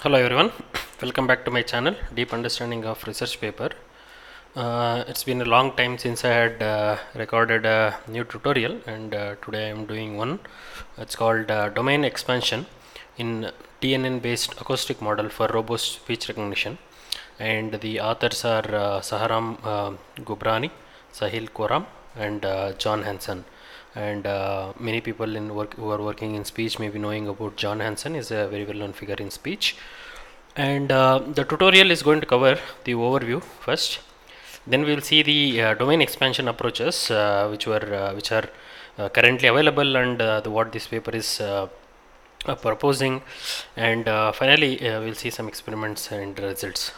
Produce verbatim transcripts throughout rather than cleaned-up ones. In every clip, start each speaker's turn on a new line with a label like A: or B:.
A: Hello everyone, welcome back to my channel Deep Understanding of Research Paper. Uh, it's been a long time since I had uh, recorded a new tutorial, and uh, today I am doing one. It's called uh, Domain Expansion in D N N based Acoustic Model for Robust Speech Recognition, and the authors are uh, Shahram uh, Ghorbani, Soheil Khorram, and uh, John Hansen. And uh, many people in work who are working in speech may be knowing about John Hansen. Is a very well known figure in speech. And uh, the tutorial is going to cover the overview first, then we will see the uh, domain expansion approaches uh, which were uh, which are uh, currently available, and uh, the, what this paper is uh, uh, proposing, and uh, finally uh, we'll see some experiments and results.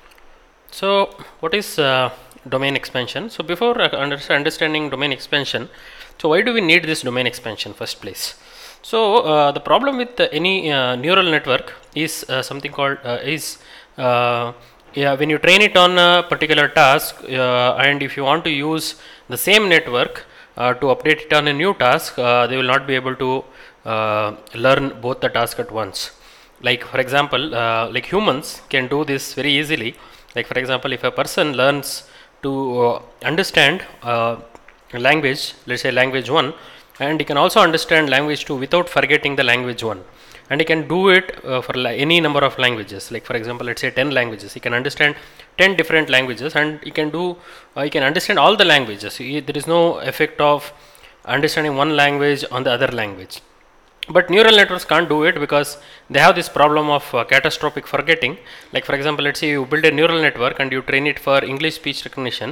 A: So what is uh, domain expansion? So before uh, under understanding domain expansion, so why do we need this domain expansion first place? So uh, the problem with uh, any uh, neural network is uh, something called uh, is uh, yeah, when you train it on a particular task, uh, and if you want to use the same network uh, to update it on a new task, uh, they will not be able to uh, learn both the tasks at once. Like for example, uh, like humans can do this very easily. Like for example, if a person learns to uh, understand uh, language, let's say language one, and he can also understand language two without forgetting the language one, and he can do it uh, for any number of languages. Like for example, let's say ten languages, he can understand ten different languages, and he can do uh, he can understand all the languages. He, there is no effect of understanding one language on the other language. But neural networks can't do it because they have this problem of uh, catastrophic forgetting. Like for example, let's say you build a neural network and you train it for English speech recognition,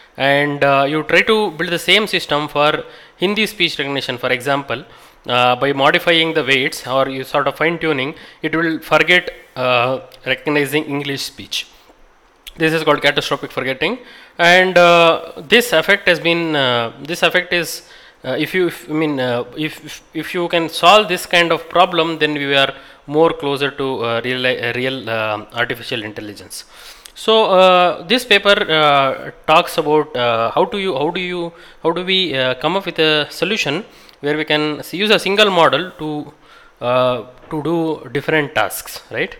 A: and uh, you try to build the same system for Hindi speech recognition, for example, uh, by modifying the weights or you sort of fine tuning, it will forget uh, recognizing English speech. This is called catastrophic forgetting, and uh, this effect has been uh, this effect is uh, if you if, I mean uh, if, if if you can solve this kind of problem, then we are more closer to uh, real uh, real uh, artificial intelligence. So uh, this paper uh, talks about uh, how do you how do you how do we uh, come up with a solution where we can use a single model to uh, to do different tasks, right?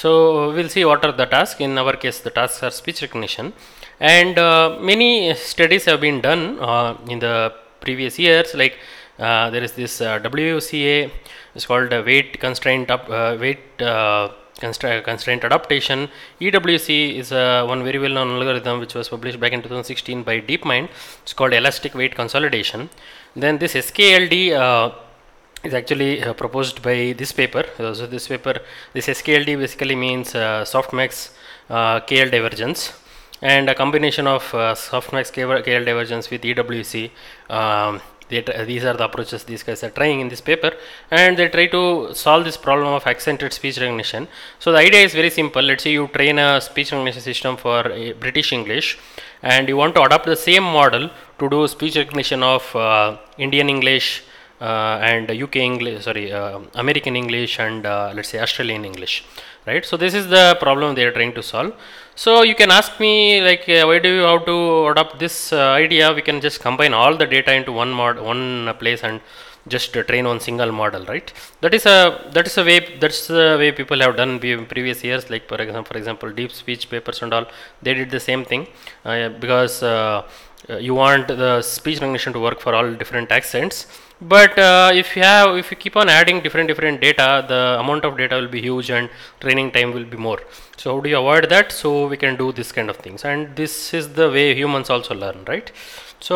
A: So we'll see what are the tasks. In our case, the tasks are speech recognition, and uh, many studies have been done uh, in the previous years. Like uh, there is this uh, W C A, it's called uh, weight constraint up uh, weight uh, Constra constraint adaptation. E W C is uh, one very well known algorithm which was published back in two thousand sixteen by DeepMind. It's called elastic weight consolidation. Then this S K L D uh, is actually uh, proposed by this paper. Uh, so this paper, this S K L D basically means uh, softmax uh, K L divergence, and a combination of uh, softmax K L divergence with E W C. Um, They, these are the approaches these guys are trying in this paper, and they try to solve this problem of accented speech recognition. So the idea is very simple. Let's say you train a speech recognition system for uh, British English, and you want to adopt the same model to do speech recognition of uh, Indian English uh, and U K English, sorry, uh, American English, and uh, let's say Australian English, right? So this is the problem they are trying to solve. So you can ask me, like, uh, why do you have to adopt this uh, idea? We can just combine all the data into one mod, one uh, place, and just uh, train one single model, right? That is a that is a way that's the way people have done in previous years. Like for example, for example, deep speech papers and all, they did the same thing uh, because uh, uh, you want the speech recognition to work for all different accents. But uh, if you have if you keep on adding different different data, the amount of data will be huge and training time will be more. So how do you avoid that? So we can do this kind of things, and this is the way humans also learn, right? So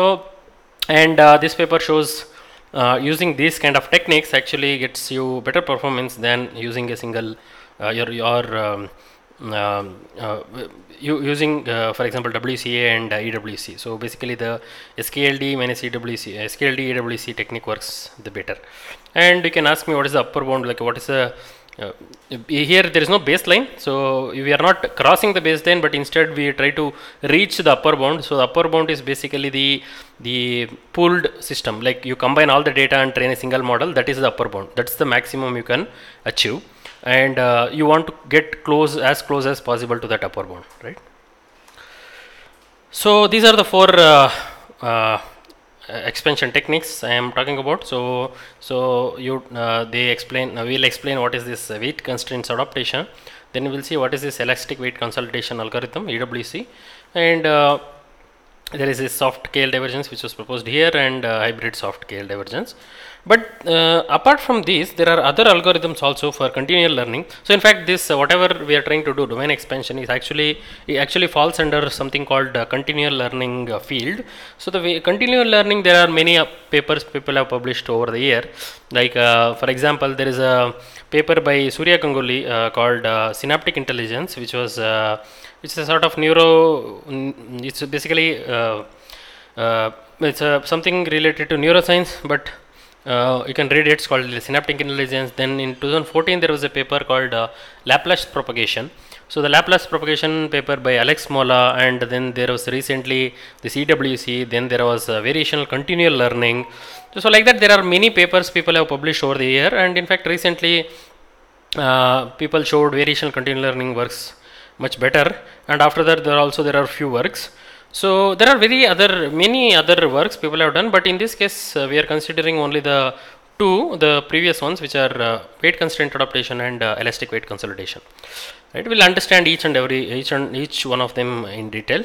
A: and uh, this paper shows uh, using these kind of techniques actually gets you better performance than using a single uh, your your um, um, uh, you using uh, for example W C A and uh, E W C. So basically the S K L D minus E W C, S K L D E W C technique works the better. And you can ask me what is the upper bound, like what is the uh, here there is no baseline, so we are not crossing the baseline, but instead we try to reach the upper bound. So the upper bound is basically the the pooled system, like you combine all the data and train a single model. That is the upper bound, that's the maximum you can achieve, and uh, you want to get close as close as possible to that upper bound, right? So these are the four uh, uh, expansion techniques I am talking about. So, so you uh, they explain. Uh, we'll explain what is this weight constraints adaptation. Then we will see what is this elastic weight consolidation algorithm (E W C), and uh, there is this soft K L divergence which was proposed here, and uh, hybrid soft K L divergence. But uh, apart from these, there are other algorithms also for continual learning. So in fact, this uh, whatever we are trying to do, domain expansion, is actually it actually falls under something called uh, continual learning uh, field. So the way continual learning, there are many uh, papers people have published over the year. Like uh, for example, there is a paper by Surya Ganguly uh, called uh, Synaptic Intelligence, which was uh, it's a sort of neuro. It's basically uh, uh, it's uh, something related to neuroscience, but Uh, you can read it. It's called Synaptic Intelligence. Then in two thousand fourteen there was a paper called uh, Laplace propagation. So the Laplace propagation paper by Alex Mola, and then there was recently this E W C. Then there was uh, variational continual learning. So, so like that, there are many papers people have published over the year, and in fact recently uh, people showed variational continual learning works much better, and after that there also there are few works. So there are very other many other works people have done, but in this case uh, we are considering only the two, the previous ones, which are uh, weight constraint adaptation and uh, elastic weight consolidation. Right, we'll understand each and every each and each one of them in detail.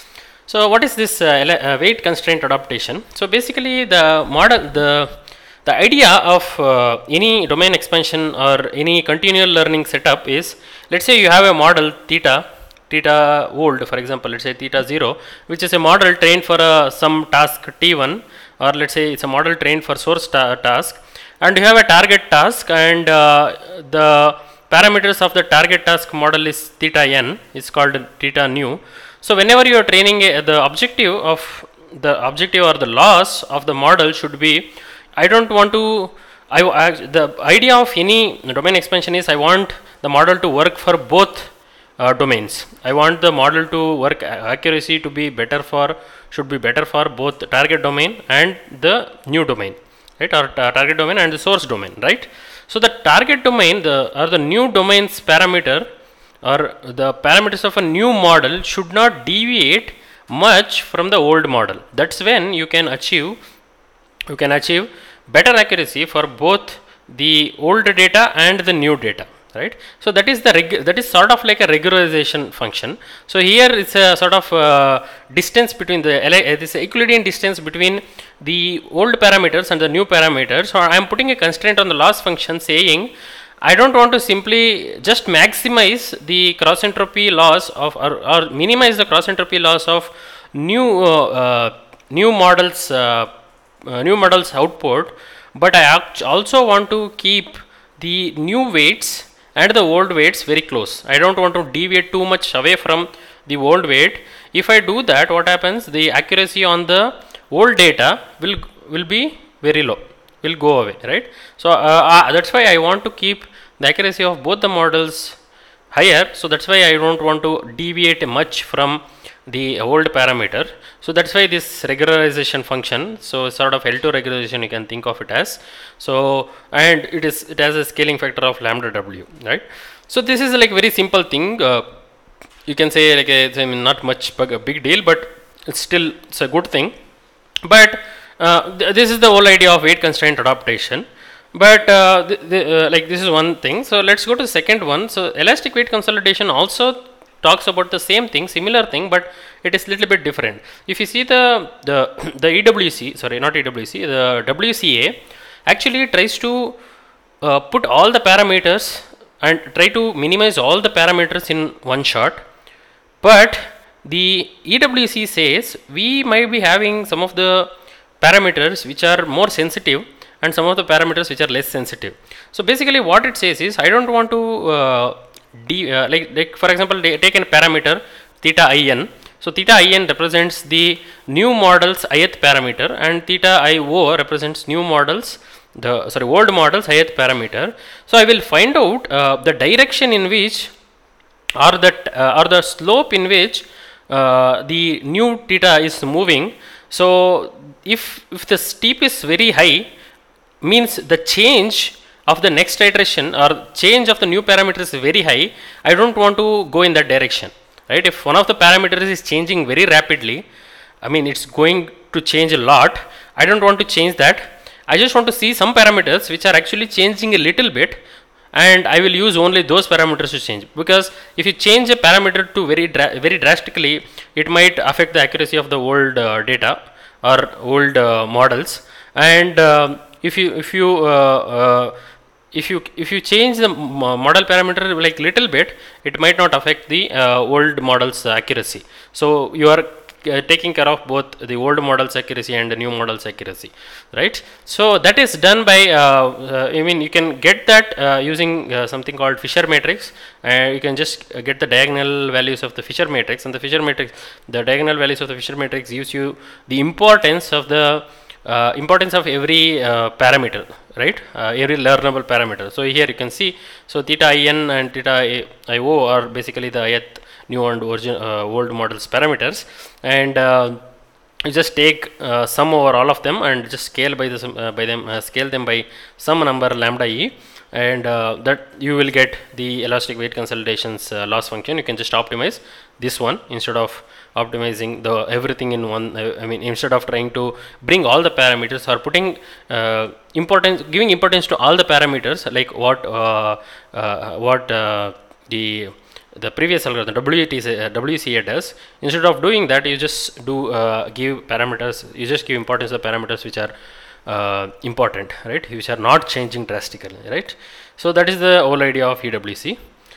A: So what is this uh, uh, weight constraint adaptation? So basically the model, the the idea of uh, any domain expansion or any continual learning setup is, let's say you have a model theta. Theta old, for example, let's say theta zero, which is a model trained for uh, some task T one, or let's say it's a model trained for source ta task, and you have a target task, and uh, the parameters of the target task model is theta n, it's called theta nu. So whenever you are training a, the objective of the objective or the loss of the model should be, I don't want to I, I the idea of any domain expansion is I want the model to work for both Uh, domains. I want the model to work accuracy to be better for should be better for both the target domain and the new domain, right, or uh, target domain and the source domain, right. So the target domain, the or the new domain's parameter or the parameters of a new model should not deviate much from the old model. That's when you can achieve you can achieve better accuracy for both the old data and the new data. Right. So that is the reg that is sort of like a regularization function. So here it's a sort of uh, distance between the uh, this Euclidean distance between the old parameters and the new parameters. So I am putting a constraint on the loss function, saying I don't want to simply just maximize the cross entropy loss of or, or minimize the cross entropy loss of new uh, uh, new models uh, uh, new models output, but I also want to keep the new weights and the old weights very close. I don't want to deviate too much away from the old weight. If I do that, what happens? The accuracy on the old data will will be very low, will go away, right. So uh, uh, that's why I want to keep the accuracy of both the models higher. So that's why I don't want to deviate much from the old parameter. So that's why this regularization function, so sort of L two regularization you can think of it as. So and it is it has a scaling factor of lambda w, right. So this is like very simple thing. Uh, you can say like a, it's I mean not much a big deal, but it's still it's a good thing. But uh, th this is the whole idea of weight constraint adaptation. But uh, th th uh, like this is one thing. So let's go to the second one. So elastic weight consolidation also talks about the same thing, similar thing, but it is little bit different. If you see the the the E W C, sorry, not E W C, the W C A actually tries to uh, put all the parameters and try to minimize all the parameters in one shot. But the E W C says we might be having some of the parameters which are more sensitive and some of the parameters which are less sensitive. So basically what it says is I don't want to uh, D, uh, like, like for example, they take a parameter theta in. So theta in represents the new model's ith parameter, and theta io represents new models the sorry old models ith parameter. So I will find out uh, the direction in which or that uh, or the slope in which uh, the new theta is moving. So if if the steep is very high, means the change of the next iteration or change of the new parameters is very high, I don't want to go in that direction, right. If one of the parameters is changing very rapidly, I mean it's going to change a lot, I don't want to change that. I just want to see some parameters which are actually changing a little bit, and I will use only those parameters to change, because if you change a parameter to very dra very drastically, it might affect the accuracy of the old uh, data or old uh, models. And uh, if you if you uh, uh, if you if you change the model parameter like little bit, it might not affect the uh, old model's accuracy. So you are Uh, taking care of both the old model's accuracy and the new model's accuracy, right? So that is done by uh, uh, I mean, you can get that uh, using uh, something called Fisher matrix. Uh, you can just uh, get the diagonal values of the Fisher matrix, and the Fisher matrix, the diagonal values of the Fisher matrix gives you the importance of the uh, importance of every uh, parameter, right? Uh, every learnable parameter. So here you can see, so theta in and theta io are basically the ith new and origin, uh, old models parameters, and uh, you just take uh, sum over all of them and just scale by the uh, by them uh, scale them by some number lambda e, and uh, that you will get the elastic weight consolidations uh, loss function. You can just optimize this one instead of optimizing the everything in one. uh, I mean, instead of trying to bring all the parameters or putting uh, importance, giving importance to all the parameters like what uh, uh, what uh, the the previous algorithm W T C, uh, W C A does. Instead of doing that, you just do uh, give parameters, you just give importance to parameters which are uh, important, right, which are not changing drastically, right? So that is the whole idea of E W C.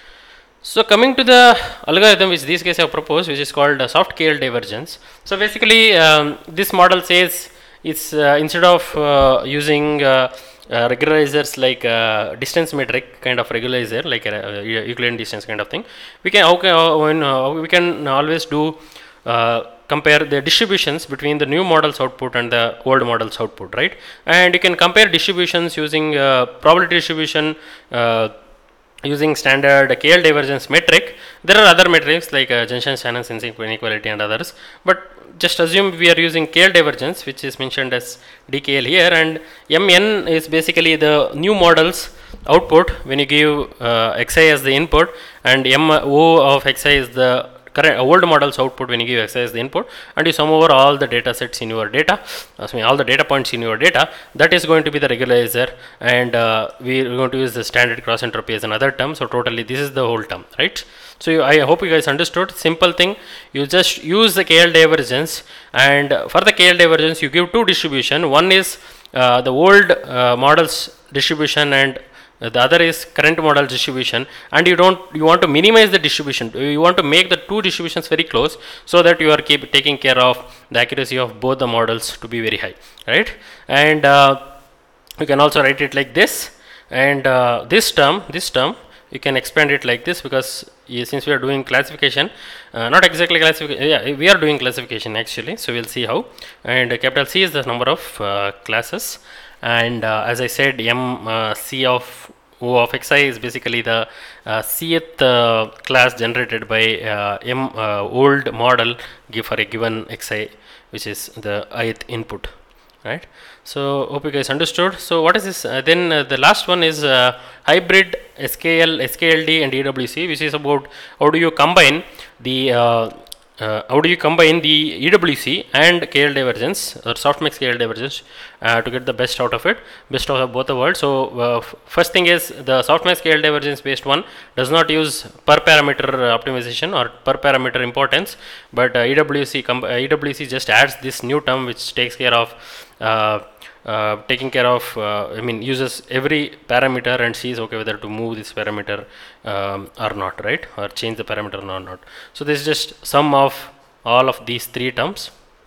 A: So coming to the algorithm which these guys have proposed, which is called uh, soft K L divergence. So basically um, this model says it's uh, instead of uh, using uh, Uh, regularizers like uh, distance metric kind of regularizer, like a, uh, Euclidean distance kind of thing, we can okay, uh, when, uh, we can always do uh, compare the distributions between the new model's output and the old model's output, right? And you can compare distributions using uh, probability distribution uh, using standard K L divergence metric. There are other metrics like uh, Jensen-Shannon inequality and others, but just assume we are using K L divergence, which is mentioned as D K L here, and M N is basically the new model's output when you give uh, Xi as the input, and M O of Xi is the current old model's output when you give Xi as the input, and you sum over all the data sets in your data, I mean all the data points in your data. That is going to be the regularizer, and uh, we are going to use the standard cross entropy as another term. So totally this is the whole term, right? So you, I hope you guys understood. Simple thing, you just use the K L divergence, and for the K L divergence you give two distribution. One is uh, the old uh, model's distribution, and uh, the other is current model distribution, and you don't you want to minimize the distribution. You want to make the two distributions very close, so that you are keep taking care of the accuracy of both the models to be very high, right? And uh, you can also write it like this, and uh, this term this term you can expand it like this, because yeah, since we are doing classification, uh, not exactly classification, yeah, we are doing classification actually, so we'll see how. And uh, capital C is the number of uh, classes, and uh, as I said, M uh, C of O of Xi is basically the uh, Cth uh, class generated by uh, M uh, old model give for a given Xi, which is the ith input, right? So hope you guys understood. So what is this? Uh, then uh, the last one is uh, hybrid S K L, S K L D and E W C, which is about how do you combine the uh, uh, how do you combine the E W C and K L divergence or softmax K L divergence uh, to get the best out of it, best out of both the worlds. So uh, first thing is the softmax K L divergence based one does not use per parameter optimization or per parameter importance, but uh, E W C uh, E W C just adds this new term which takes care of uh, Uh, taking care of uh, I mean uses every parameter and sees okay whether to move this parameter um, or not, right, or change the parameter or not. So this is just sum of all of these three terms.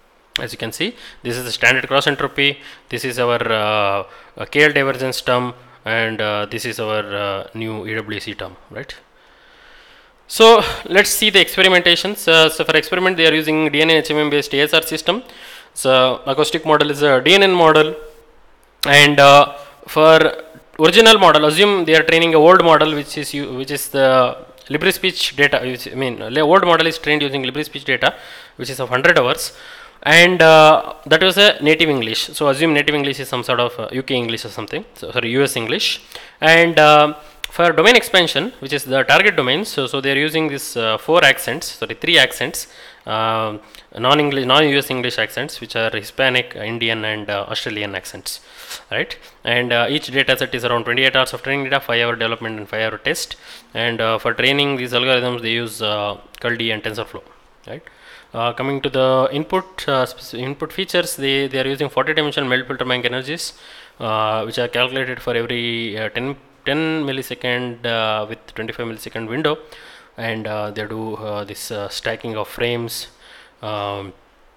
A: As you can see, this is the standard cross entropy, this is our uh, K L divergence term, and uh, this is our uh, new E W C term, right? So let's see the experimentations. Uh, so for experiment they are using D N N H M M based A S R system. So acoustic model is a D N N model, and uh, for original model, assume they are training a old model which is which is the Libri speech data. Which, I mean, old model is trained using Libri speech data, which is of one hundred hours, and uh, that was a native English. So assume native English is some sort of uh, U K English or something. So sorry, U S English, and uh, For domain expansion, which is the target domain, so, so they are using this uh, four accents, sorry, three accents, uh, non-English, non-U S English accents, which are Hispanic, Indian, and uh, Australian accents, right? And uh, each data set is around twenty-eight hours of training data, five hour development, and five hour test. And uh, for training these algorithms, they use uh, curl-D and TensorFlow, right? Uh, coming to the input uh, input features, they, they are using forty dimensional melt filter bank energies, uh, which are calculated for every uh, ten millisecond uh, with twenty-five millisecond window, and uh, they do uh, this uh, stacking of frames um,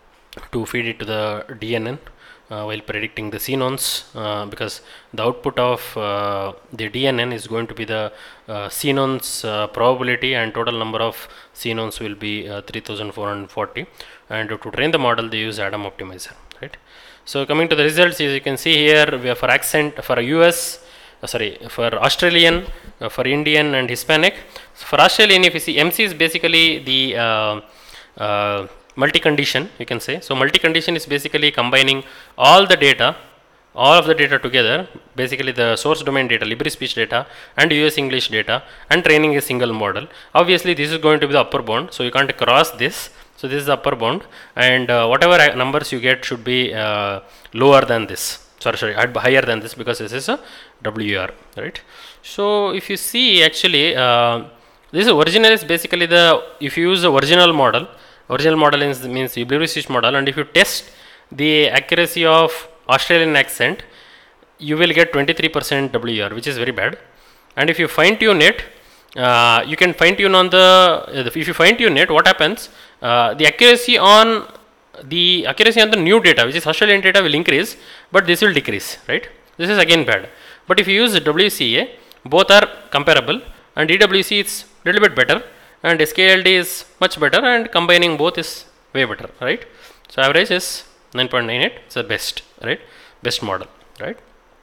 A: to feed it to the D N N uh, while predicting the xenons, uh, because the output of uh, the D N N is going to be the uh, xenons uh, probability, and total number of xenons will be uh, three thousand four hundred forty, and to train the model they use Adam optimizer, right? So coming to the results, as you can see here, we are for accent for U S Uh, sorry, for Australian, uh, for Indian and Hispanic. So for Australian, if you see, M C is basically the uh, uh, multi-condition, you can say. So multi-condition is basically combining all the data, all of the data together, basically the source domain data, Libri speech data, and U S English data, and training a single model. Obviously, this is going to be the upper bound, so you can't cross this. So this is the upper bound, and uh, whatever numbers you get should be uh, lower than this. Sorry, sorry, higher than this, because this is a W R, right? So if you see, actually, uh, this original is basically the, if you use the original model, original model is, means Libri speech model, and if you test the accuracy of Australian accent, you will get twenty-three percent W R, which is very bad. And if you fine tune it, uh, you can fine tune on the, if you fine tune it, what happens, uh, the accuracy on the accuracy on the new data, which is Australian data, will increase, but this will decrease, right? This is again bad. But if you use W C A, both are comparable, and D W C is little bit better, and S K L D is much better, and combining both is way better, right? So average is nine point nine eight. It's the best, right? Best model, right?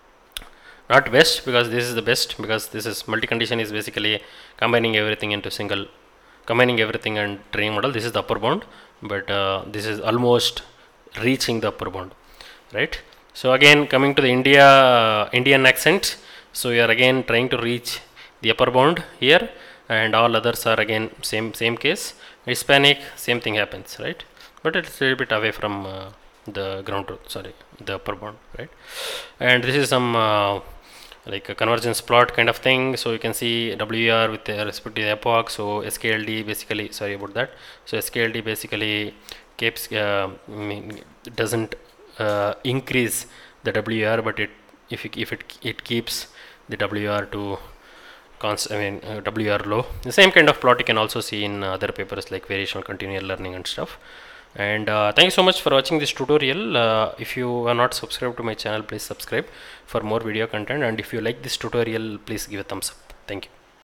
A: Not best because this is the best, because this is multi-condition is basically combining everything into single, combining everything and training model. This is the upper bound, but uh, this is almost reaching the upper bound, right? So again, coming to the India uh, Indian accent, so we are again trying to reach the upper bound here, and all others are again same same case. Hispanic, same thing happens, right? But it's a little bit away from uh, the ground truth, sorry, the upper bound, right? And this is some uh, like a convergence plot kind of thing. So you can see W R with respect to the epoch. So S K L D basically, sorry about that. So S K L D basically keeps uh, mean, doesn't uh, increase the W R, but it if it, if it it keeps the W R to const I mean uh, W R low. The same kind of plot you can also see in other papers like variational continual learning and stuff. And uh, thank you so much for watching this tutorial. Uh, if you are not subscribed to my channel, please subscribe for more video content, and if you like this tutorial, please give a thumbs up. Thank you.